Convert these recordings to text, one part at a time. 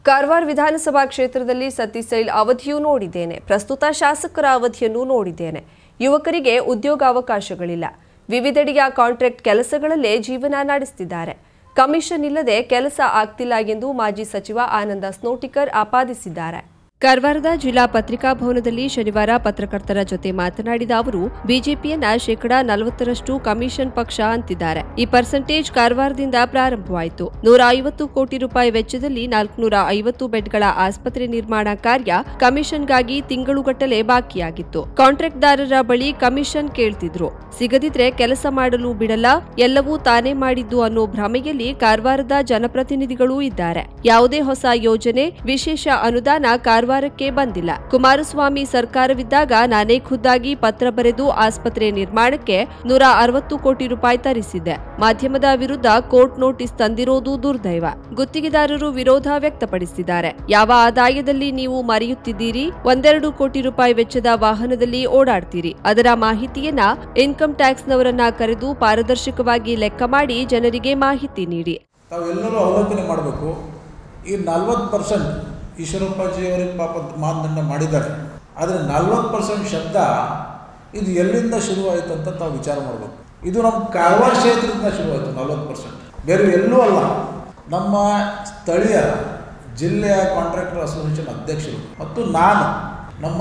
ಕಾರವಾರ ವಿಧಾನಸಭಾ ಕ್ಷೇತ್ರದಲ್ಲಿ ಸತೀಶ್ ಅವಧಿಯೂ ನೋಡಿದ್ದೇನೆ. ಪ್ರಸ್ತುತ ಶಾಸಕರ ಅವಧಿಯನ್ನು ನೋಡಿದ್ದೇನೆ. ಯುವಕರಿಗೆ ಉದ್ಯೋಗಾವಕಾಶಗಳಿಲ್ಲ. ವಿವಿಧೆಡೆಯ ಕಾಂಟ್ರಾಕ್ಟ್ ಕೆಲಸಗಳಲ್ಲೇ ಜೀವನ ನಡೆಸುತ್ತಿದ್ದಾರೆ. ಕಮಿಷನ್ ಇಲ್ಲದೆ ಕೆಲಸ ಆಗ್ತಿಲ್ಲ ಎಂದು ಮಾಜಿ ಸಚಿವ ಆನಂದ ಸ್ನೋಟಿಕರ್ ಆಪಾದಿಸಿದ್ದಾರೆ. ಕಾರವಾರದ ಜಿಲ್ಲಾ ಪತ್ರಿಕಾ ಭವನದಲ್ಲಿ ಶನಿವಾರ ಪತ್ರಕರ್ತರ ಜೊತೆ ಮಾತನಾಡಿದ ಅವರು, ಬಿಜೆಪಿಯನ್ನ 40% ಕಮಿಷನ್ ಪಕ್ಷ ಅಂತಿದ್ದಾರೆ. ಈ ಪರ್ಸೆಂಟೇಜ್ ಕಾರವಾರದಿಂದ ಪ್ರಾರಂಭವಾಯಿತು. 150 ಕೋಟಿ ರೂಪಾಯಿ ವೆಚ್ಚದಲ್ಲಿ 450 ಬೆಡ್ಗಳ ಆಸ್ಪತ್ರೆ ನಿರ್ಮಾಣ ಕಾರ್ಯ ಕಮಿಷನ್ಗಾಗಿ ತಿಂಗಳುಗಟ್ಟಲೆ ಬಾಕಿಯಾಗಿತ್ತು. ಕಾಂಟ್ರಾಕ್ಟ್ದಾರರ ಬಳಿ ಕಮಿಷನ್ ಕೇಳ್ತಿದ್ರು. ಸಿಗದಿದ್ರೆ ಕೆಲಸ ಮಾಡಲು ಬಿಡಲ್ಲ, ಎಲ್ಲವೂ ತಾನೇ ಮಾಡಿದ್ದು ಅನ್ನೋ ಭ್ರಮೆಯಲ್ಲಿ ಕಾರವಾರದ ಜನಪ್ರತಿನಿಧಿಗಳೂ ಇದ್ದಾರೆ. ಯಾವುದೇ ಹೊಸ ಯೋಜನೆ, ವಿಶೇಷ ಅನುದಾನ ಕಾರವಾರಕ್ಕೆ ಬಂದಿಲ್ಲ. ಕುಮಾರಸ್ವಾಮಿ ಸರ್ಕಾರವಿದ್ದಾಗ ನಾನೇ ಖುದ್ದಾಗಿ ಪತ್ರ ಬರೆದು ಆಸ್ಪತ್ರೆ ನಿರ್ಮಾಣಕ್ಕೆ 160 ಕೋಟಿ ರೂಪಾಯಿ ತರಿಸಿದ್ದೆ. ಮಾಧ್ಯಮದ ವಿರುದ್ಧ ಕೋರ್ಟ್ ನೋಟಿಸ್ ತಂದಿರೋದು ದುರ್ದೈವ. ಗುತ್ತಿಗೆದಾರರು ವಿರೋಧ ವ್ಯಕ್ತಪಡಿಸಿದ್ದಾರೆ. ಯಾವ ಆದಾಯದಲ್ಲಿ ನೀವು ಮರೆಯುತ್ತಿದ್ದೀರಿ? 1-2 ಕೋಟಿ ರೂಪಾಯಿ ವೆಚ್ಚದ ವಾಹನದಲ್ಲಿ ಓಡಾಡ್ತೀರಿ. ಅದರ ಮಾಹಿತಿಯನ್ನ ಇನ್ಕಮ್ ಟ್ಯಾಕ್ಸ್ನವರನ್ನ ಕರೆದು ಪಾರದರ್ಶಕವಾಗಿ ಲೆಕ್ಕ ಮಾಡಿ ಜನರಿಗೆ ಮಾಹಿತಿ ನೀಡಿ. ತಾವೆಲ್ಲರೂ ಅವಲೋಕನೆ ಮಾಡಬೇಕು. ಈ 40% ಈಶ್ವರಪ್ಪಾಜಿಯವರಿಗೆ ಪಾಪ ಮಾನದಂಡ ಮಾಡಿದ್ದಾರೆ. ಆದರೆ 40% ಶಬ್ದ ಇದು ಎಲ್ಲಿಂದ ಶುರುವಾಯಿತು ಅಂತ ತಾವು ವಿಚಾರ ಮಾಡಬೇಕು. ಇದು ನಮ್ಮ ಕಾರವಾರ ಕ್ಷೇತ್ರದಿಂದ ಶುರುವಾಯಿತು. 40% ಬೇರೆ ಎಲ್ಲೂ ಅಲ್ಲ. ನಮ್ಮ ಸ್ಥಳೀಯ ಜಿಲ್ಲೆಯ ಕಾಂಟ್ರಾಕ್ಟರ್ ಅಸೋಸಿಯೇಷನ್ ಅಧ್ಯಕ್ಷರು ಮತ್ತು ನಾನು ನಮ್ಮ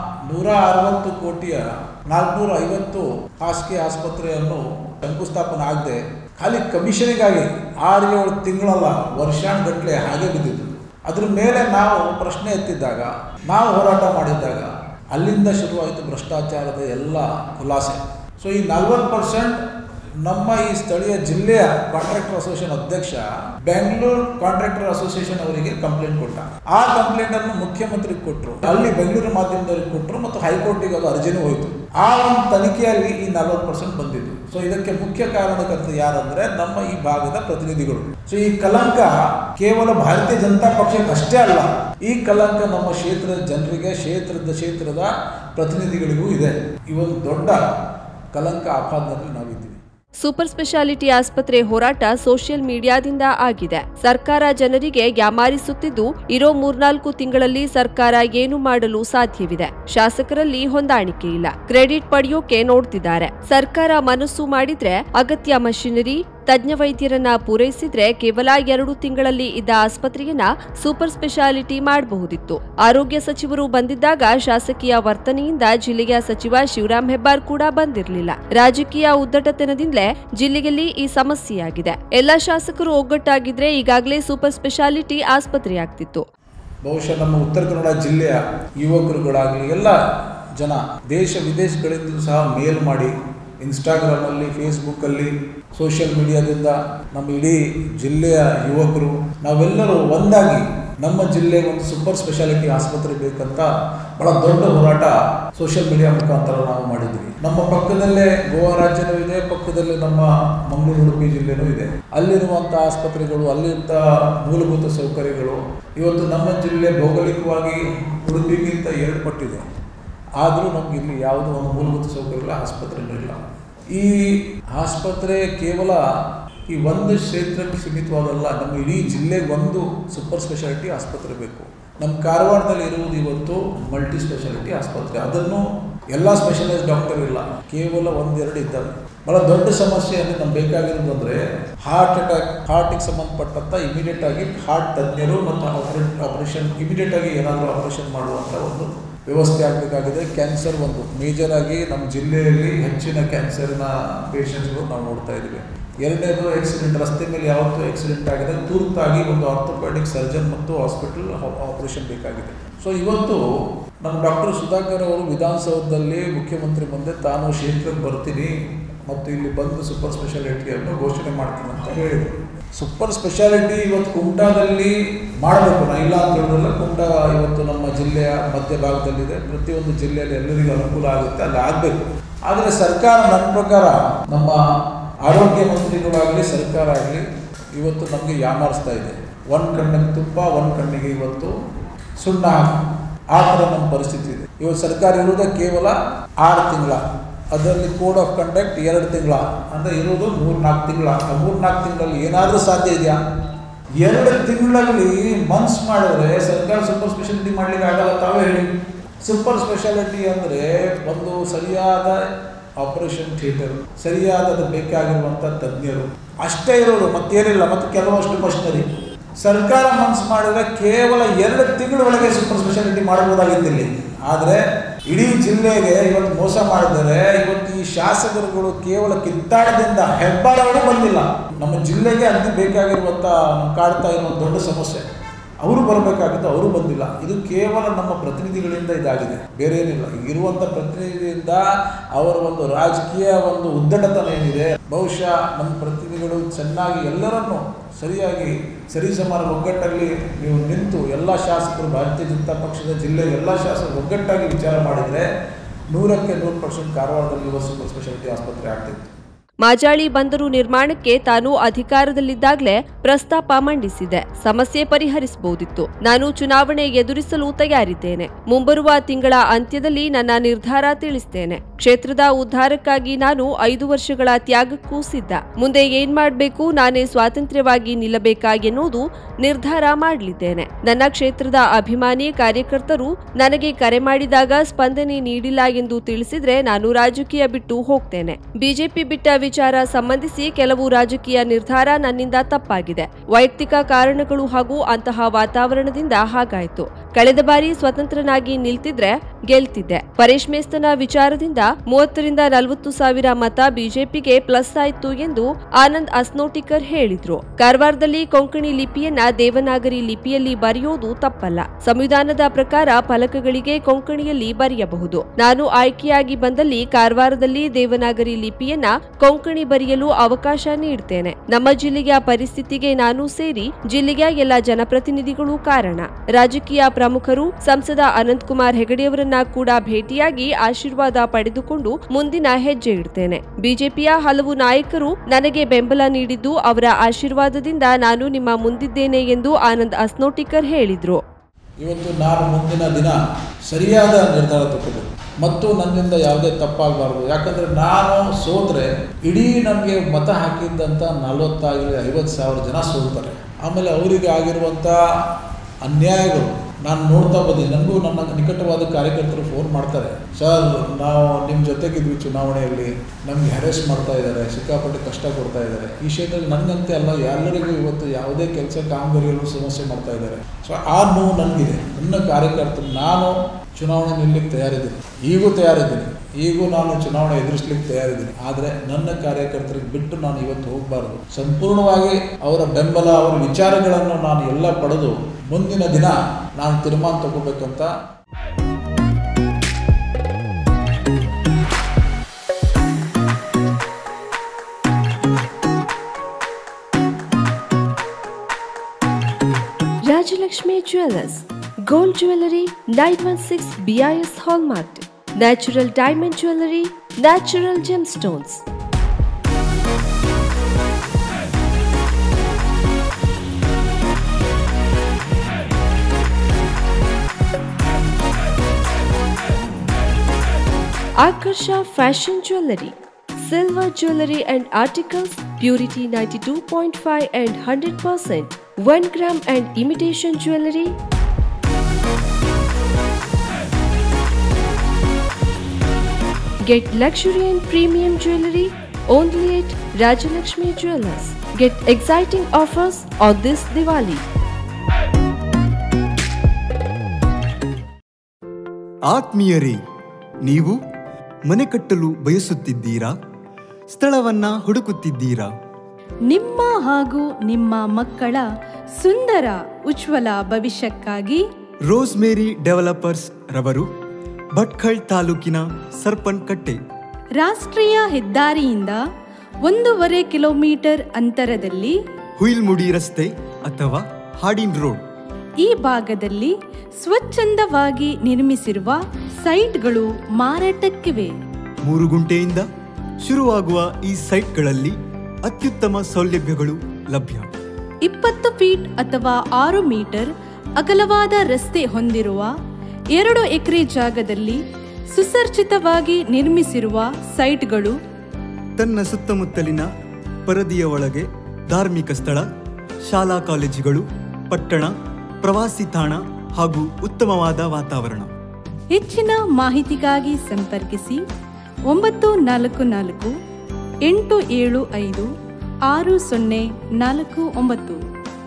160 ಕೋಟಿಯ 450 ಹಾಸಿಗೆ ಆಸ್ಪತ್ರೆಯನ್ನು ಶಂಕುಸ್ಥಾಪನೆ ಆಗದೆ ಖಾಲಿ ಕಮಿಷನಿಗಾಗಿ 6-7 ತಿಂಗಳಲ್ಲ, ವರ್ಷಾನುಗಟ್ಟಲೆ ಹಾಗೆ ಬಿದ್ದಿದ್ದು. ಅದ್ರ ಮೇಲೆ ನಾವು ಪ್ರಶ್ನೆ ಎತ್ತಿದ್ದಾಗ, ನಾವು ಹೋರಾಟ ಮಾಡಿದ್ದಾಗ ಅಲ್ಲಿಂದ ಶುರುವಾಯಿತು ಭ್ರಷ್ಟಾಚಾರದ ಎಲ್ಲ ಖುಲಾಸೆ. ಸೊ ಈ 40% ನಮ್ಮ ಈ ಸ್ಥಳೀಯ ಜಿಲ್ಲೆಯ ಕಾಂಟ್ರಾಕ್ಟರ್ ಅಸೋಸಿಯೇಷನ್ ಅಧ್ಯಕ್ಷ ಬೆಂಗಳೂರು ಕಾಂಟ್ರಾಕ್ಟರ್ ಅಸೋಸಿಯೇಷನ್ ಅವರಿಗೆ ಕಂಪ್ಲೇಂಟ್ ಕೊಟ್ಟ. ಆ ಕಂಪ್ಲೇಂಟ್ ಅನ್ನು ಮುಖ್ಯಮಂತ್ರಿಗೆ ಕೊಟ್ಟರು, ಅಲ್ಲಿ ಬೆಂಗಳೂರು ಮಾಧ್ಯಮದವರಿಗೆ ಕೊಟ್ಟರು ಮತ್ತು ಹೈಕೋರ್ಟಿಗೆ ಅದು ಅರ್ಜಿನೂ ಹೋಯಿತು. ಆ ಒಂದು ತನಿಖೆಯಲ್ಲಿ ಈ 40% ಬಂದಿದ್ದು. ಸೊ ಇದಕ್ಕೆ ಮುಖ್ಯ ಕಾರಣಕರ್ತರು ಯಾರಂದ್ರೆ ನಮ್ಮ ಈ ಭಾಗದ ಪ್ರತಿನಿಧಿಗಳು. ಸೊ ಈ ಕಲಂಕ ಕೇವಲ ಭಾರತೀಯ ಜನತಾ ಪಕ್ಷಕ್ಕೆ ಅಷ್ಟೇ ಅಲ್ಲ, ಈ ಕಲಂಕ ನಮ್ಮ ಕ್ಷೇತ್ರದ ಜನರಿಗೆ, ಕ್ಷೇತ್ರದ ಪ್ರತಿನಿಧಿಗಳಿಗೂ ಇದೆ. ಈ ಒಂದು ದೊಡ್ಡ ಕಲಂಕ ಆಪಾದನೆಯಲ್ಲಿ ನಾವಿದ್ದೀವಿ. ಸೂಪರ್ ಸ್ಪೆಷಾಲಿಟಿ ಆಸ್ಪತ್ರೆ ಹೋರಾಟ ಸೋಷಿಯಲ್ ಮೀಡಿಯಾದಿಂದ ಆಗಿದೆ. ಸರ್ಕಾರ ಜನರಿಗೆ ಯಾಮಾರಿಸುತ್ತಿದ್ದು, ಇರೋ 3-4 ತಿಂಗಳಲ್ಲಿ ಸರ್ಕಾರ ಏನು ಮಾಡಲು ಸಾಧ್ಯವಿದೆ? ಶಾಸಕರಲ್ಲಿ ಹೊಂದಾಣಿಕೆ ಇಲ್ಲ. ಕ್ರೆಡಿಟ್ ಪಡೆಯೋಕೆ ನೋಡ್ತಿದ್ದಾರೆ. ಸರ್ಕಾರ ಮನಸ್ಸು ಮಾಡಿದ್ರೆ ಅಗತ್ಯ ಮಷಿನರಿ, ತಜ್ಞ ವೈದ್ಯರನ್ನ ಪೂರೈಸಿದ್ರೆ ಕೇವಲ 2 ತಿಂಗಳಲ್ಲಿ ಇದ್ದ ಆಸ್ಪತ್ರೆಯನ್ನ ಸೂಪರ್ ಸ್ಪೆಷಾಲಿಟಿ ಮಾಡಬಹುದಿತ್ತು. ಆರೋಗ್ಯ ಸಚಿವರು ಬಂದಿದ್ದಾಗ ಶಾಸಕೀಯ ವರ್ತನೆಯಿಂದ ಜಿಲ್ಲೆಯ ಸಚಿವ ಶಿವರಾಮ್ ಹೆಬ್ಬಾರ್ ಕೂಡ ಬಂದಿರಲಿಲ್ಲ. ರಾಜಕೀಯ ಉದ್ದಟತನದಿಂದಲೇ ಜಿಲ್ಲೆಯಲ್ಲಿ ಈ ಸಮಸ್ಯೆಯಾಗಿದೆ. ಎಲ್ಲ ಶಾಸಕರು ಒಗ್ಗಟ್ಟಾಗಿದ್ರೆ ಈಗಾಗಲೇ ಸೂಪರ್ ಸ್ಪೆಷಾಲಿಟಿ ಆಸ್ಪತ್ರೆಯಾಗ್ತಿತ್ತು. ಬಹುಶಃ ನಮ್ಮ ಉತ್ತರ ಕನ್ನಡ ಜಿಲ್ಲೆಯ ಯುವಕರುಗಳಾಗಲಿ ಎಲ್ಲ ಜನ ದೇಶ ವಿದೇಶಗಳಿಂದ ಸಹ ಮೇಲ್ ಮಾಡಿ, ಇನ್ಸ್ಟಾಗ್ರಾಮಲ್ಲಿ, ಫೇಸ್ಬುಕ್ಕಲ್ಲಿ, ಸೋಷಿಯಲ್ ಮೀಡಿಯಾದಿಂದ ನಮ್ಮ ಇಡೀ ಜಿಲ್ಲೆಯ ಯುವಕರು ನಾವೆಲ್ಲರೂ ಒಂದಾಗಿ ನಮ್ಮ ಜಿಲ್ಲೆಗೆ ಒಂದು ಸೂಪರ್ ಸ್ಪೆಷಾಲಿಟಿ ಆಸ್ಪತ್ರೆ ಬೇಕಂತ ಬಹಳ ದೊಡ್ಡ ಹೋರಾಟ ಸೋಷಿಯಲ್ ಮೀಡಿಯಾ ಮುಖಾಂತರ ನಾವು ಮಾಡಿದ್ವಿ. ನಮ್ಮ ಪಕ್ಕದಲ್ಲೇ ಗೋವಾ ರಾಜ್ಯನೂ ಇದೆ, ಪಕ್ಕದಲ್ಲೇ ನಮ್ಮ ಮಂಗಳೂರು, ಉಡುಪಿ ಜಿಲ್ಲೆನೂ ಇದೆ. ಅಲ್ಲಿರುವಂಥ ಆಸ್ಪತ್ರೆಗಳು, ಅಲ್ಲಿರುವಂಥ ಮೂಲಭೂತ ಸೌಕರ್ಯಗಳು ಇವತ್ತು ನಮ್ಮ ಜಿಲ್ಲೆ ಭೌಗೋಳಿಕವಾಗಿ ಉಡುಪಿಗಿಂತ 2 ಪಟ್ಟಿದೆ. ಆದರೂ ನಮ್ಗೆ ಇಲ್ಲಿ ಯಾವುದೋ ಒಂದು ಮೂಲಭೂತ ಸೌಕರ್ಯಗಳ ಆಸ್ಪತ್ರೆನೂ ಇಲ್ಲ. ಈ ಆಸ್ಪತ್ರೆ ಕೇವಲ ಈ ಒಂದು ಕ್ಷೇತ್ರಕ್ಕೆ ಸೀಮಿತವಾದಲ್ಲ, ನಮ್ಮ ಇಡೀ ಜಿಲ್ಲೆಗೆ ಒಂದು ಸೂಪರ್ ಸ್ಪೆಷಾಲಿಟಿ ಆಸ್ಪತ್ರೆ ಬೇಕು. ನಮ್ಮ ಕಾರವಾರದಲ್ಲಿ ಇರುವುದು ಇವತ್ತು ಮಲ್ಟಿ ಸ್ಪೆಷಾಲಿಟಿ ಆಸ್ಪತ್ರೆ. ಅದನ್ನು ಎಲ್ಲ ಸ್ಪೆಷಲೈಸ್ ಡಾಕ್ಟರ್ ಇಲ್ಲ, ಕೇವಲ 1-2 ಇದ್ದಾರೆ. ಬಹಳ ದೊಡ್ಡ ಸಮಸ್ಯೆ ಅಂದರೆ ನಮ್ಗೆ ಬೇಕಾಗಿರೋದು ಅಂದರೆ ಹಾರ್ಟಿಗೆ ಸಂಬಂಧಪಟ್ಟಂಥ ಇಮಿಡಿಯೇಟ್ ಆಗಿ ಹಾರ್ಟ್ ತಜ್ಞರು ಮತ್ತು ಆಪರೇಷನ್ ಇಮಿಡಿಯೇಟ್ ಆಗಿ ಏನಾದರೂ ಆಪರೇಷನ್ ಮಾಡುವಂಥ ಒಂದು ವ್ಯವಸ್ಥೆ ಆಗಬೇಕಾಗಿದೆ. ಕ್ಯಾನ್ಸರ್ ಒಂದು ಮೇಜರ್ ಆಗಿ ನಮ್ಮ ಜಿಲ್ಲೆಯಲ್ಲಿ ಹೆಚ್ಚಿನ ಕ್ಯಾನ್ಸರ್ನ ಪೇಷಂಟ್ಸ್ಗಳು ನಾವು ನೋಡ್ತಾ ಇದ್ದೀವಿ. 2ನೇದು ಆಕ್ಸಿಡೆಂಟ್, ರಸ್ತೆ ಮೇಲೆ ಯಾವತ್ತೂ ಆಕ್ಸಿಡೆಂಟ್ ಆಗಿದೆ, ತುರ್ತಾಗಿ ಒಂದು ಆರ್ಥೋಪೆಡಿಕ್ ಸರ್ಜನ್ ಮತ್ತು ಹಾಸ್ಪಿಟಲ್ ಆಪರೇಷನ್ ಬೇಕಾಗಿದೆ. ಸೊ ಇವತ್ತು ನಮ್ಮ ಡಾಕ್ಟರ್ ಸುಧಾಕರ್ ಅವರು ವಿಧಾನಸೌಧದಲ್ಲಿ ಮುಖ್ಯಮಂತ್ರಿ ಮುಂದೆ ತಾನು ಕ್ಷೇತ್ರಕ್ಕೆ ಬರ್ತೀನಿ ಮತ್ತು ಇಲ್ಲಿ ಬಂದು ಸೂಪರ್ ಸ್ಪೆಷಾಲಿಟಿಯನ್ನು ಘೋಷಣೆ ಮಾಡ್ತೀನಿ ಅಂತ ಹೇಳಿದರು. ಸೂಪರ್ ಸ್ಪೆಷಾಲಿಟಿ ಇವತ್ತು ಕುಮಟಾದಲ್ಲಿ ಮಾಡಬೇಕು, ನಾ ಇಲ್ಲ ಅಂತ ಹೇಳಿದ್ರಲ್ಲ. ಕುಮಟಾ ಇವತ್ತು ನಮ್ಮ ಜಿಲ್ಲೆಯ ಮಧ್ಯಭಾಗದಲ್ಲಿದೆ. ಪ್ರತಿಯೊಂದು ಜಿಲ್ಲೆಯಲ್ಲಿ ಎಲ್ಲರಿಗೂ ಅನುಕೂಲ ಆಗುತ್ತೆ, ಅಲ್ಲಿ ಆಗಬೇಕು. ಆದರೆ ಸರ್ಕಾರ ನನ್ನ ಪ್ರಕಾರ, ನಮ್ಮ ಆರೋಗ್ಯ ಮಂತ್ರಿಗಳಾಗಲಿ ಸರ್ಕಾರ ಆಗಲಿ ಇವತ್ತು ನಮಗೆ ಯಾಮಾರಿಸ್ತಾ ಇದೆ. ಒಂದು ಕಣ್ಣಿಗೆ ತುಪ್ಪ, ಒಂದು ಕಣ್ಣಿಗೆ ಇವತ್ತು ಸುಣ್ಣ, ಆ ಥರ ನಮ್ಮ ಪರಿಸ್ಥಿತಿ ಇದೆ. ಇವತ್ತು ಸರ್ಕಾರ ಇರುವುದೇ ಕೇವಲ 6 ತಿಂಗಳ, ಅದರಲ್ಲಿ ಕೋಡ್ ಆಫ್ ಕಂಡಕ್ಟ್ 2 ತಿಂಗಳ, ಅಂದರೆ ಇರೋದು 3-4 ತಿಂಗಳ. 3-4 ತಿಂಗಳಲ್ಲಿ ಏನಾದರೂ ಸಾಧ್ಯ ಇದೆಯಾ? 2 ತಿಂಗಳಲ್ಲಿ ಮನ್ಸು ಮಾಡಿದ್ರೆ ಸರ್ಕಾರ ಸೂಪರ್ ಸ್ಪೆಷಾಲಿಟಿ ಮಾಡ್ಲಿಕ್ಕೆ ಆಗಲ್ಲ. ತಾವೇ ಹೇಳಿ, ಸೂಪರ್ ಸ್ಪೆಷಾಲಿಟಿ ಅಂದರೆ ಒಂದು ಸರಿಯಾದ ಆಪರೇಷನ್ ಥಿಯೇಟರ್, ಸರಿಯಾದ ಬೇಕಾಗಿರುವಂಥ ತಜ್ಞರು ಅಷ್ಟೇ ಇರೋದು, ಮತ್ತೇನಿಲ್ಲ. ಮತ್ತು ಕೆಲವಷ್ಟು ಮಷಿನರಿ. ಸರ್ಕಾರ ಮನ್ಸು ಮಾಡಿದ್ರೆ ಕೇವಲ 2 ತಿಂಗಳ ಒಳಗೆ ಸೂಪರ್ ಸ್ಪೆಷಾಲಿಟಿ ಮಾಡಬಹುದಾಗಿತ್ತು ಇಲ್ಲಿ. ಆದರೆ ಇಡೀ ಜಿಲ್ಲೆಗೆ ಇವತ್ತು ಮೋಸ ಮಾಡಿದರೆ ಇವತ್ತು ಈ ಶಾಸಕರುಗಳು ಕೇವಲ ಕಿತ್ತಾಟದಿಂದ ಹೆಬ್ಬಾಳಗಳು ಬಂದಿಲ್ಲ. ನಮ್ಮ ಜಿಲ್ಲೆಗೆ ಅತಿ ಬೇಕಾಗಿರುವಂಥ ಕಾಡ್ತಾ ಇರುವ ದೊಡ್ಡ ಸಮಸ್ಯೆ, ಅವರು ಬರಬೇಕಾಗಿತ್ತು, ಅವರು ಬಂದಿಲ್ಲ. ಇದು ಕೇವಲ ನಮ್ಮ ಪ್ರತಿನಿಧಿಗಳಿಂದ ಇದಾಗಿದೆ, ಬೇರೆ ಏನಿಲ್ಲ. ಇರುವಂಥ ಪ್ರತಿನಿಧಿಯಿಂದ ಅವರ ಒಂದು ರಾಜಕೀಯ ಒಂದು ಉದ್ದಟತನ ಏನಿದೆ, ಬಹುಶಃ ನಮ್ಮ ಪ್ರತಿನಿಧಿಗಳು ಚೆನ್ನಾಗಿ ಎಲ್ಲರನ್ನೂ ಸರಿಯಾಗಿ ಸರಿಸಮಾನ ಒಗ್ಗಟ್ಟಲ್ಲಿ ನೀವು ನಿಂತು ಎಲ್ಲ ಶಾಸಕರು, ಭಾರತೀಯ ಜನತಾ ಪಕ್ಷದ ಜಿಲ್ಲೆಯ ಎಲ್ಲ ಶಾಸಕರು ಒಗ್ಗಟ್ಟಾಗಿ ವಿಚಾರ ಮಾಡಿದರೆ 100ಕ್ಕೆ 100% ಕಾರವಾರದಲ್ಲಿ ಸೂಪರ್ ಸ್ಪೆಷಾಲಿಟಿ ಆಸ್ಪತ್ರೆ ಆಗ್ತಿತ್ತು. ಮಾಜಾಳಿ ಬಂದರು ನಿರ್ಮಾಣಕ್ಕೆ ತಾನು ಅಧಿಕಾರದಲ್ಲಿದ್ದಾಗಲೇ ಪ್ರಸ್ತಾಪ ಮಂಡಿಸಿದೆ. ಸಮಸ್ಯೆ ಪರಿಹರಿಸಬಹುದಿತ್ತು. ನಾನು ಚುನಾವಣೆ ಎದುರಿಸಲು ತಯಾರಿದ್ದೇನೆ. ಮುಂಬರುವ ತಿಂಗಳ ಅಂತ್ಯದಲ್ಲಿ ನನ್ನ ನಿರ್ಧಾರ ತಿಳಿಸ್ತೇನೆ. ಕ್ಷೇತ್ರದ ಉದ್ಧಾರಕ್ಕಾಗಿ ನಾನು 5 ವರ್ಷಗಳ ತ್ಯಾಗಕ್ಕೂ ಸಿದ್ಧ. ಮುಂದೆ ಏನ್ ಮಾಡಬೇಕು, ನಾನೇ ಸ್ವಾತಂತ್ರ್ಯವಾಗಿ ನಿಲ್ಲಬೇಕಾ ಎನ್ನುವುದು ನಿರ್ಧಾರ ಮಾಡಲಿದ್ದೇನೆ. ನನ್ನ ಕ್ಷೇತ್ರದ ಅಭಿಮಾನಿ ಕಾರ್ಯಕರ್ತರು ನನಗೆ ಕರೆ ಮಾಡಿದಾಗ ಸ್ಪಂದನೆ ನೀಡಿಲ್ಲ ಎಂದು ತಿಳಿಸಿದ್ರೆ ನಾನು ರಾಜಕೀಯ ಬಿಟ್ಟು ಹೋಗ್ತೇನೆ. ಬಿಜೆಪಿ ಬಿಟ್ಟ ವಿಚಾರ ಸಂಬಂಧಿಸಿ ಕೆಲವು ರಾಜಕೀಯ ನಿರ್ಧಾರ ನನ್ನಿಂದ ತಪ್ಪಾಗಿದೆ. ವೈಯಕ್ತಿಕ ಕಾರಣಗಳು ಹಾಗೂ ಅಂತಹ ವಾತಾವರಣದಿಂದ ಹಾಗಾಯಿತು. ಕಳೆದ ಬಾರಿ ಸ್ವತಂತ್ರನಾಗಿ ನಿಲ್ತಿದ್ರೆ ಗೆಲ್ತಿದ್ದೆ. ಪರೇಶ್ ಮೇಸ್ತನ ವಿಚಾರದಿಂದ 30 ರಿಂದ 40 ಸಾವಿರ ಮತ ಬಿಜೆಪಿಗೆ ಪ್ಲಸ್ ಆಯಿತು ಎಂದು ಆನಂದ್ ಅಸ್ನೋಟಿಕರ್ ಹೇಳಿದ್ರು. ಕಾರವಾರದಲ್ಲಿ ಕೊಂಕಣಿ ಲಿಪಿಯನ್ನ ದೇವನಾಗರಿ ಲಿಪಿಯಲ್ಲಿ ಬರೆಯೋದು ತಪ್ಪಲ್ಲ. ಸಂವಿಧಾನದ ಪ್ರಕಾರ ಫಲಕಗಳಿಗೆ ಕೊಂಕಣಿಯಲ್ಲಿ ಬರೆಯಬಹುದು. ನಾನು ಆಯ್ಕೆಯಾಗಿ ಬಂದಲ್ಲಿ ಕಾರವಾರದಲ್ಲಿ ದೇವನಾಗರಿ ಲಿಪಿಯನ್ನ ಕೊಂಕಣಿ ಬರೆಯಲು ಅವಕಾಶ ನೀಡುತ್ತೇನೆ. ನಮ್ಮ ಜಿಲ್ಲೆಯ ಪರಿಸ್ಥಿತಿಗೆ ನಾನು ಸೇರಿ ಜಿಲ್ಲೆಯ ಎಲ್ಲ ಜನಪ್ರತಿನಿಧಿಗಳು ಕಾರಣ. ರಾಜಕೀಯ ಪ್ರಮುಖರು ಸಂಸದ ಅನಂತಕುಮಾರ್ ಹೆಗಡೆಯವರನ್ನ ಕೂಡ ಭೇಟಿಯಾಗಿ ಆಶೀರ್ವಾದ ಪಡೆದುಕೊಂಡು ಮುಂದಿನ ಹೆಜ್ಜೆ ಇಡ್ತೇನೆ. ಬಿಜೆಪಿಯ ಹಲವು ನಾಯಕರು ನನಗೆ ಬೆಂಬಲ ನೀಡಿದ್ದು ಅವರ ಆಶೀರ್ವಾದದಿಂದ ನಾನು ನಿಮ್ಮ ಮುಂದಿದ್ದೇನೆ ಎಂದು ಆನಂದ್ ಅಸ್ನೋಟಿಕರ್ ಹೇಳಿದ್ರು. ಇವತ್ತು ನಾನು ಮುಂದಿನ ದಿನ ಸರಿಯಾದ ನಿರ್ಧಾರ ತಗೋಬೇಕು ಮತ್ತು ನನ್ನಿಂದ ಯಾವುದೇ ತಪ್ಪಾಗಬಾರ್ದು. ಯಾಕಂದರೆ ನಾನು ಸೋತ್ರೆ ಇಡೀ ನನಗೆ ಮತ ಹಾಕಿದ್ದಂಥ 40,000-50 ಸಾವಿರ ಜನ ಸೋಲ್ತಾರೆ. ಆಮೇಲೆ ಅವರಿಗೆ ಆಗಿರುವಂಥ ಅನ್ಯಾಯಗಳು ನಾನು ನೋಡ್ತಾ ಬಂದಿದ್ದೀನಿ. ನನಗೂ ನನ್ನ ನಿಕಟವಾದ ಕಾರ್ಯಕರ್ತರು ಫೋನ್ ಮಾಡ್ತಾರೆ, ಸರ್ ನಾವು ನಿಮ್ಮ ಜೊತೆಗಿದ್ವಿ ಚುನಾವಣೆಯಲ್ಲಿ, ನಮಗೆ ಹ್ಯಾರೆಸ್ ಮಾಡ್ತಾ ಇದ್ದಾರೆ, ಸಿಕ್ಕಾಪಟ್ಟೆ ಕಷ್ಟ ಕೊಡ್ತಾ ಇದ್ದಾರೆ. ಈ ಕ್ಷೇತ್ರದಲ್ಲಿ ನನಗಂತೆ ಅಲ್ಲ, ಎಲ್ಲರಿಗೂ ಇವತ್ತು ಯಾವುದೇ ಕೆಲಸ ಕಾಮಗಾರಿಯಲ್ಲೂ ಸಮಸ್ಯೆ ಮಾಡ್ತಾ ಇದ್ದಾರೆ. ಸೊ ಆ ನೋವು ನನಗಿದೆ. ನನ್ನ ಕಾರ್ಯಕರ್ತರು, ನಾನು ಚುನಾವಣೆ ನಿಲ್ಲಲಿಕ್ಕೆ ತಯಾರಿದ್ದೀನಿ, ಈಗೂ ತಯಾರಿದ್ದೀನಿ, ಈಗೂ ನಾನು ಚುನಾವಣೆ ಎದುರಿಸಲಿಕ್ಕೆ ತಯಾರಿದ್ದೀನಿ. ಆದರೆ ನನ್ನ ಕಾರ್ಯಕರ್ತರಿಗೆ ಬಿಟ್ಟು ನಾನು ಇವತ್ತು ಹೋಗಬಾರ್ದು. ಸಂಪೂರ್ಣವಾಗಿ ಅವರ ಬೆಂಬಲ, ಅವರ ವಿಚಾರಗಳನ್ನು ನಾನು ಎಲ್ಲ ಪಡೆದು ಮುಂದಿನ ದಿನ ನಾನು ತೀರ್ಮಾನ ತಗೋಬೇಕಂತ. Rajalakshmi Jewellers, Gold Jewelry 916 BIS Hallmark, Natural Diamond Jewelry, Natural Gemstones. Akarsha Fashion Jewelry, Silver Jewelry and Articles, Purity 92.5 and 100%, 1 gram and imitation jewelry. Get luxury and premium jewelry only at Rajalakshmi Jewellers. Get exciting offers on this Diwali. ಆತ್ಮೀಯರೇ, ನೀವು ಮನೆ ಕಟ್ಟಲು ಬಯಸುತ್ತಿದ್ದೀರಾ? ಸ್ಥಳವನ್ನ ಹುಡುಕುತ್ತಿದ್ದೀರಾ? ನಿಮ್ಮ ಹಾಗೂ ನಿಮ್ಮ ಮಕ್ಕಳ ಸುಂದರ ಉಜ್ವಲ ಭವಿಷ್ಯಕ್ಕಾಗಿ ರೋಸ್ಮೇರಿ ಡೆವಲಪರ್ಸ್ ರವರು ಭಟ್ಕಳ ತಾಲೂಕಿನ ಸರ್ಪನ್ಕಟ್ಟೆ ರಾಷ್ಟ್ರೀಯ ಹೆದ್ದಾರಿಯಿಂದ 1.5 ಕಿಲೋಮೀಟರ್ ಅಂತರದಲ್ಲಿ ಹುಯಿಲ್ಮುಡಿ ರಸ್ತೆ ಅಥವಾ ಹಾಡಿನ್ ರೋಡ್ ಈ ಭಾಗದಲ್ಲಿ ಸ್ವಚ್ಛಂದವಾಗಿ ನಿರ್ಮಿಸಿರುವ ಸೈಟ್ಗಳು ಮಾರಾಟಕ್ಕಿವೆ. 3 ಗುಂಟೆಯಿಂದ ಶುರುವಾಗುವ ಈ ಸೈಟ್ಗಳಲ್ಲಿ ಅತ್ಯುತ್ತಮ ಸೌಲಭ್ಯಗಳು ಲಭ್ಯ. 20 ಫೀಟ್ ಅಥವಾ 6 ಮೀಟರ್ ಅಗಲವಾದ ರಸ್ತೆ ಹೊಂದಿರುವ 2 ಎಕರೆ ಜಾಗದಲ್ಲಿ ಸುಸರ್ಜಿತವಾಗಿ ನಿರ್ಮಿಸಿರುವ ಸೈಟ್ಗಳು ತನ್ನ ಸುತ್ತಮುತ್ತಲಿನ ಪರದಿಯ ಒಳಗೆ ಧಾರ್ಮಿಕ ಸ್ಥಳ, ಶಾಲಾ ಕಾಲೇಜುಗಳು, ಪಟ್ಟಣ, ಪ್ರವಾಸಿ ತಾಣ ಹಾಗೂ ಉತ್ತಮವಾದ ವಾತಾವರಣ. ಹೆಚ್ಚಿನ ಮಾಹಿತಿಗಾಗಿ ಸಂಪರ್ಕಿಸಿ 944 875 6049.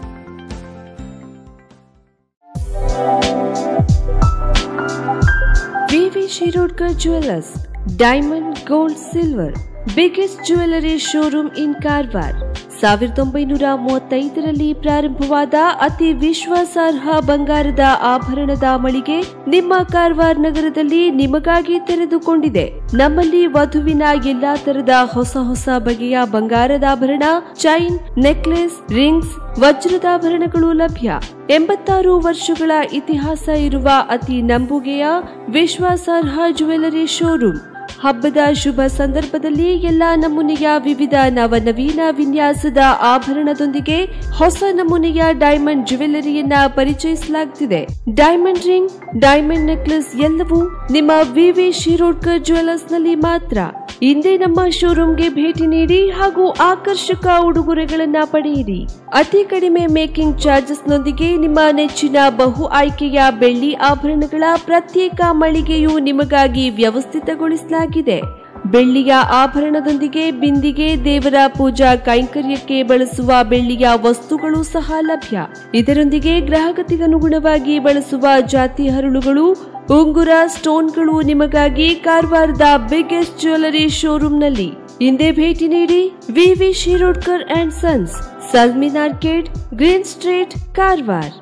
ವಿವಿ Shirodkar jewellers, diamond, gold, silver, biggest jewellery showroom in Karwar. 1935ರಲ್ಲಿ ಪ್ರಾರಂಭವಾದ ಅತಿ ವಿಶ್ವಾಸಾರ್ಹ ಬಂಗಾರದ ಆಭರಣದ ಮಳಿಗೆ ನಿಮ್ಮ ಕಾರವಾರ ನಗರದಲ್ಲಿ ನಿಮಗಾಗಿ ತೆರೆದುಕೊಂಡಿದೆ. ನಮ್ಮಲ್ಲಿ ವಧುವಿನ ಎಲ್ಲಾ ತರದ ಹೊಸ ಬಗೆಯ ಬಂಗಾರದ ಆಭರಣ, ಚೈನ್, ನೆಕ್ಲೆಸ್, ರಿಂಗ್ಸ್, ವಜ್ರದಾಭರಣಗಳು ಲಭ್ಯ. 86 ವರ್ಷಗಳ ಇತಿಹಾಸ ಇರುವ ಅತಿ ನಂಬುಗೆಯ ವಿಶ್ವಾಸಾರ್ಹ ಜ್ಯುವೆಲ್ಲರಿ ಶೋರೂಮ್. ಹಬ್ಬದ ಶುಭ ಸಂದರ್ಭದಲ್ಲಿ ಎಲ್ಲಾ ನಮೂನೆಯ ವಿವಿಧ ನವನವೀನ ವಿನ್ಯಾಸದ ಆಭರಣದೊಂದಿಗೆ ಹೊಸ ನಮೂನೆಯ ಡೈಮಂಡ್ ಜ್ಯುವೆಲ್ಲರಿಯನ್ನ ಪರಿಚಯಿಸಲಾಗುತ್ತಿದೆ. ಡೈಮಂಡ್ ರಿಂಗ್, ಡೈಮಂಡ್ ನೆಕ್ಲೆಸ್ ಎಲ್ಲವೂ ನಿಮ್ಮ ವಿವಿ ಶಿರೋಡ್ಕರ್ ಜ್ಯುವೆಲ್ಲರ್ಸ್ ನಲ್ಲಿ ಮಾತ್ರ. ಇಂದೇ ನಮ್ಮ ಶೋರೂಮ್ಗೆ ಭೇಟಿ ನೀಡಿ ಹಾಗೂ ಆಕರ್ಷಕ ಉಡುಗೊರೆಗಳನ್ನ ಪಡೆಯಿರಿ. ಅತಿ ಕಡಿಮೆ ಮೇಕಿಂಗ್ ಚಾರ್ಜಸ್ ನೊಂದಿಗೆ ನಿಮ್ಮ ನೆಚ್ಚಿನ ಬಹು ಆಯ್ಕೆಯ ಬೆಳ್ಳಿ ಆಭರಣಗಳ ಪ್ರತ್ಯೇಕ ಮಳಿಗೆಯು ನಿಮಗಾಗಿ ವ್ಯವಸ್ಥಿತಗೊಳಿಸಲಾಗಿದೆ. ಬೆಳ್ಳಿಯ ಆಭರಣದೊಂದಿಗೆ ಬಿಂದಿಗೆ, ದೇವರ ಪೂಜಾ ಕೈಂಕರ್ಯಕ್ಕೆ ಬಳಸುವ ಬೆಳ್ಳಿಯ ವಸ್ತುಗಳು ಸಹ ಲಭ್ಯ. ಇದರೊಂದಿಗೆ ಗ್ರಾಹಕತೆಗನುಗುಣವಾಗಿ ಬಳಸುವ ಜಾತಿ ಹರಳುಗಳು, ಉಂಗುರ, ಸ್ಟೋನ್ಗಳು ನಿಮಗಾಗಿ ಕಾರವಾರದ ಬಿಗ್ಗೆಸ್ಟ್ ಜ್ಯುವೆಲ್ಲರಿ ಶೋರೂಮ್ನಲ್ಲಿ. ಇಂದೇ ಭೇಟಿ ನೀಡಿ. ವಿವಿ ಶಿರೋಡ್ಕರ್ ಅಂಡ್ ಸನ್ಸ್, ಸಲ್ಮಿನ್ arcade, green street, Karwar.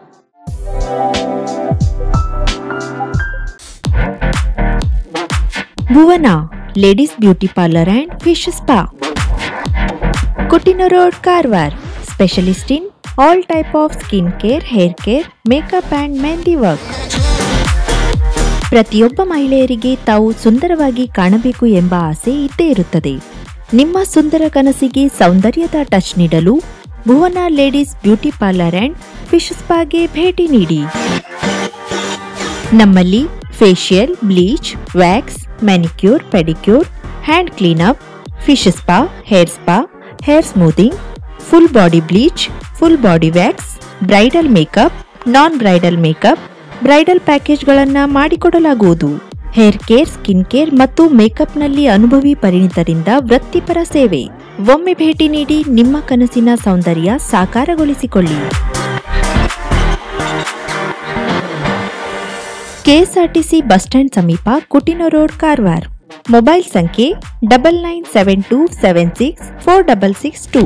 Bhuvana ladies beauty parlour and fish spa, ಕೊಟ್ಟಿನ road, Karwar. Specialist in all type of skin care, hair care, makeup and mehndi work. ಪ್ರತಿಯೊಬ್ಬ ಮಹಿಳೆಯರಿಗೆ ತಾವು ಸುಂದರವಾಗಿ ಕಾಣಬೇಕು ಎಂಬ ಆಸೆ ಇದ್ದೇ ಇರುತ್ತದೆ. ನಿಮ್ಮ ಸುಂದರ ಕನಸಿಗೆ ಸೌಂದರ್ಯದ ಟಚ್ ನೀಡಲು Bhuvana ladies beauty parlour and fish ಸ್ಪಾಗೆ ಭೇಟಿ ನೀಡಿ. ನಮ್ಮಲ್ಲಿ facial, bleach, wax, manicure, pedicure, hand cleanup, fish spa, hair smoothing, full body bleach, full body wax, bridal makeup, non bridal makeup, bridal ಪ್ಯಾಕೇಜ್ಗಳನ್ನು ಮಾಡಿಕೊಡಲಾಗುವುದು. ಹೇರ್ ಕೇರ್, ಸ್ಕಿನ್ ಕೇರ್ ಮತ್ತು ಮೇಕಪ್ನಲ್ಲಿ ಅನುಭವಿ ಪರಿಣಿತರಿಂದ ವೃತ್ತಿಪರ ಸೇವೆ. ಒಮ್ಮೆ ಭೇಟಿ ನೀಡಿ ನಿಮ್ಮ ಕನಸಿನ ಸೌಂದರ್ಯ ಸಾಕಾರಗೊಳಿಸಿಕೊಳ್ಳಿ. ಕೆಎಸ್ಆರ್ಟಿಸಿ ಬಸ್ ಸ್ಟ್ಯಾಂಡ್ ಸಮೀಪ, ಕುಟಿನ ರೋಡ್, ಕಾರವಾರ. ಮೊಬೈಲ್ ಸಂಖ್ಯೆ 9972764662.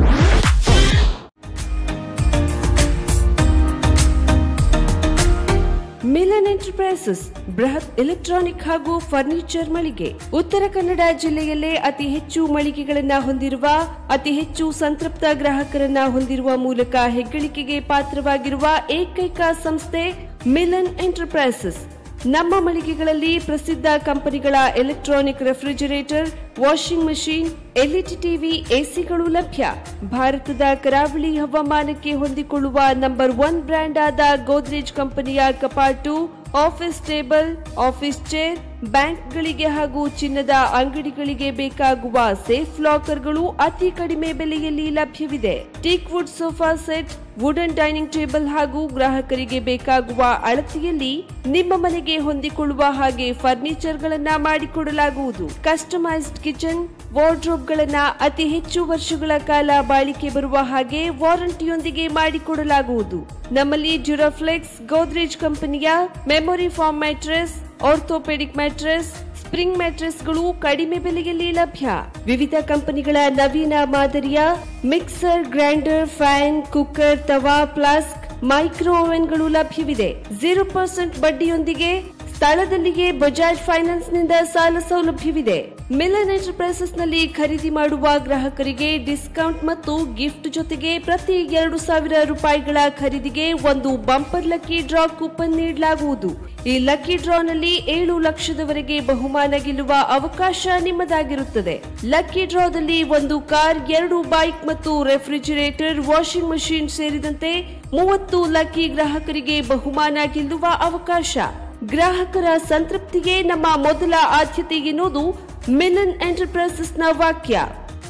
ಮಿಲನ್ ಎಂಟರ್ಪ್ರೈಸಸ್, ಬೃಹತ್ ಎಲೆಕ್ಟ್ರಾನಿಕ್ ಹಾಗೂ ಫರ್ನಿಚರ್ ಮಳಿಗೆ. ಉತ್ತರ ಕನ್ನಡ ಜಿಲ್ಲೆಯಲ್ಲೇ ಅತಿ ಹೆಚ್ಚು ಮಳಿಗೆಗಳನ್ನ ಹೊಂದಿರುವ, ಅತಿ ಹೆಚ್ಚು ಸಂತೃಪ್ತ ಗ್ರಾಹಕರನ್ನ ಹೊಂದಿರುವ ಮೂಲಕ ಹೆಗ್ಗಳಿಕೆಗೆ ಪಾತ್ರವಾಗಿರುವ ಏಕೈಕ ಸಂಸ್ಥೆ ಮಿಲನ್ ಎಂಟರ್ಪ್ರೈಸಸ್. ನಮ್ಮ ಮಳಿಗೆಗಳಲ್ಲಿ ಪ್ರಸಿದ್ಧ ಕಂಪನಿಗಳ electronic refrigerator, washing machine, LED TV, ಎಸಿಗಳು ಲಭ್ಯ. ಭಾರತದ ಕರಾವಳಿ ಹವಾಮಾನಕ್ಕೆ ಹೊಂದಿಕೊಳ್ಳುವ ನಂಬರ್ 1 ಬ್ರ್ಯಾಂಡ್ ಆದ ಗೋದ್ರೇಜ್ ಕಂಪನಿಯ ಕಪಾಟು, ಆಫೀಸ್ ಟೇಬಲ್, ಆಫೀಸ್ ಚೇರ್, ಬ್ಯಾಂಕ್ಗಳಿಗೆ ಹಾಗೂ ಚಿನ್ನದ ಅಂಗಡಿಗಳಿಗೆ ಬೇಕಾಗುವ ಸೇಫ್ ಲಾಕರ್ಗಳು ಅತಿ ಕಡಿಮೆ ಬೆಲೆಯಲ್ಲಿ ಲಭ್ಯವಿದೆ. Teak wood sofa set, wooden dining table ಹಾಗೂ ಗ್ರಾಹಕರಿಗೆ ಬೇಕಾಗುವ ಅಳತೆಯಲ್ಲಿ ನಿಮ್ಮ ಮನೆಗೆ ಹೊಂದಿಕೊಳ್ಳುವ ಹಾಗೆ ಫರ್ನಿಚರ್ ಗಳನ್ನ ಮಾಡಿಕೊಡಲಾಗುವುದು. ಕಸ್ಟಮೈಸ್ಡ್ ಕಿಚನ್, ವಾರ್ಡ್ರೋಬ್ ಗಳನ್ನ ಅತಿ ಹೆಚ್ಚು ವರ್ಷಗಳ ಕಾಲ ಬಾಳಿಕೆ ಬರುವ ಹಾಗೆ ವಾರಂಟಿಯೊಂದಿಗೆ ಮಾಡಿಕೊಡಲಾಗುವುದು. ನಮ್ಮಲ್ಲಿ ಡ್ಯೂರಾಫ್ಲೆಕ್ಸ್, ಗೋದ್ರೇಜ್ ಕಂಪನಿಯ memory foam mattress, orthopaedic mattress, spring ಮ್ಯಾಟ್ರೆಸ್ಗಳು ಕಡಿಮೆ ಬೆಲೆಯಲ್ಲಿ ಲಭ್ಯ. ವಿವಿಧ ಕಂಪನಿಗಳ ನವೀನ ಮಾದರಿಯ ಮಿಕ್ಸರ್, ಗ್ರೈಂಡರ್, ಫ್ಯಾನ್, ಕುಕ್ಕರ್, ತವಾ, ಫ್ಲಾಸ್ಕ್, ಮೈಕ್ರೋ ಓವೆನ್ಗಳು ಲಭ್ಯವಿದೆ. 0% ಬಡ್ಡಿಯೊಂದಿಗೆ ಸ್ಥಳದಲ್ಲಿಯೇ ಬಜಾಜ್ ಫೈನಾನ್ಸ್ ನಿಂದ ಸಾಲ ಸೌಲಭ್ಯವಿದೆ. ಮಿಲನ್ ಎಂಟರ್ಪ್ರೈಸಸ್ ನಲ್ಲಿ ಖರೀದಿ ಮಾಡುವ ಗ್ರಾಹಕರಿಗೆ ಡಿಸ್ಕೌಂಟ್ ಮತ್ತು ಗಿಫ್ಟ್ ಜೊತೆಗೆ ಪ್ರತಿ 2,000 ರೂಪಾಯಿಗಳ ಖರೀದಿಗೆ ಒಂದು ಬಂಪರ್ ಲಕ್ಕಿ ಡ್ರಾ ಕೂಪನ್ ನೀಡಲಾಗುವುದು. ಈ ಲಕ್ಕಿ ಡ್ರಾನಲ್ಲಿ 7 ಲಕ್ಷದವರೆಗೆ ಬಹುಮಾನ ಗೆಲ್ಲುವ ಅವಕಾಶ ನಿಮ್ಮದಾಗಿರುತ್ತದೆ. ಲಕ್ಕಿ ಡ್ರಾದಲ್ಲಿ 1 ಕಾರ್, 2 ಬೈಕ್ ಮತ್ತು ರೆಫ್ರಿಜರೇಟರ್, ವಾಷಿಂಗ್ ಮಷೀನ್ ಸೇರಿದಂತೆ 30 ಲಕ್ಕಿ ಗ್ರಾಹಕರಿಗೆ ಬಹುಮಾನ ಗೆಲ್ಲುವ ಅವಕಾಶ. ಗ್ರಾಹಕರ ಸಂತೃಪ್ತಿಗೆ ನಮ್ಮ ಮೊದಲ ಆದ್ಯತೆ ಎನ್ನುವುದು ಮಿಲನ್ ಎಂಟರ್ಪ್ರೈಸಸ್ನ ವಾಕ್ಯ.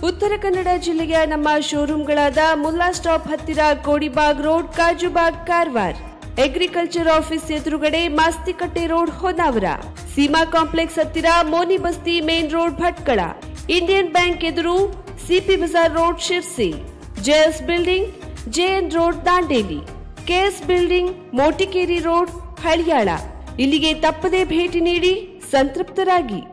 ಉತ್ತರ ಕನ್ನಡ ಜಿಲ್ಲೆಯ ನಮ್ಮ ಶೋರೂಮ್ಗಳಾದ ಮುಲ್ಲಾ ಸ್ಟಾಪ್ ಹತ್ತಿರ Kodibag road, Kajubag, Karwar. Agriculture office ಎದುರುಗಡೆ ಮಾಸ್ತಿಕಟ್ಟೆ ರೋಡ್, ಹೊನ್ನಾವರ. ಸೀಮಾ ಕಾಂಪ್ಲೆಕ್ಸ್ ಹತ್ತಿರ ಮೋನಿ ಬಸ್ತಿ main road, Bhatkal. Indian bank ಎದುರು CP Bazaar road, Sirsi. JS building, JN road, Dandeli. KS building, ಮೋಟಿಕೇರಿ ರೋಡ್, ಹಳಿಯಾಳ. ಇಲ್ಲಿಗೆ ತಪ್ಪದೇ ಭೇಟಿ ನೀಡಿ ಸಂತೃಪ್ತರಾಗಿ.